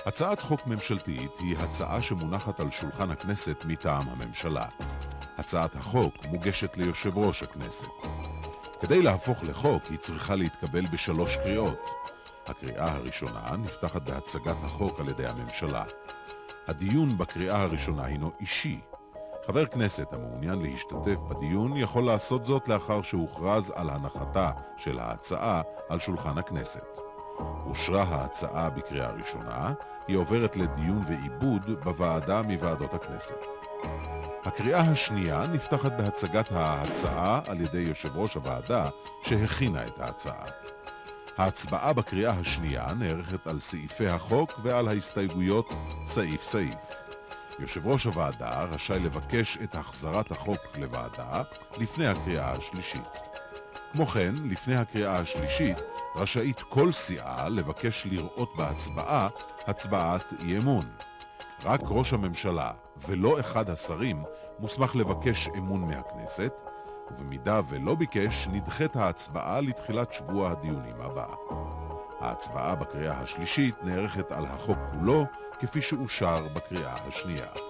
הצעת חוק ממשלתית היא הצעה שמונחת על שולחן הכנסת מטעם הממשלה. הצעת החוק מוגשת ליושב ראש הכנסת. כדי להפוך לחוק היא צריכה להתקבל בשלוש קריאות. הקריאה הראשונה נפתחת בהצגת החוק על ידי הממשלה. הדיון בקריאה הראשונה הינו אישי. חבר כנסת המעוניין להשתתף בדיון יכול לעשות זאת לאחר שהוכרז על הנחתה של ההצעה על שולחן הכנסת. אושרה ההצעה בקריאה ראשונה, היא עוברת לדיון ועיבוד בוועדה מוועדות הכנסת. הקריאה השנייה נפתחת בהצגת ההצעה על ידי יושב ראש הוועדה שהכינה את ההצעה. ההצבעה בקריאה השנייה נערכת על סעיפי החוק ועל ההסתייגויות סעיף סעיף. יושב ראש הוועדה רשאי לבקש את החזרת החוק לוועדה לפני הקריאה השלישית. כמו כן, לפני הקריאה השלישית רשאית כל סיעה לבקש לראות בהצבעה הצבעת אי אמון. רק ראש הממשלה ולא אחד השרים מוסמך לבקש אמון מהכנסת, ובמידה ולא ביקש נדחית ההצבעה לתחילת שבוע הדיונים הבא. ההצבעה בקריאה השלישית נערכת על החוק כולו כפי שאושר בקריאה השנייה.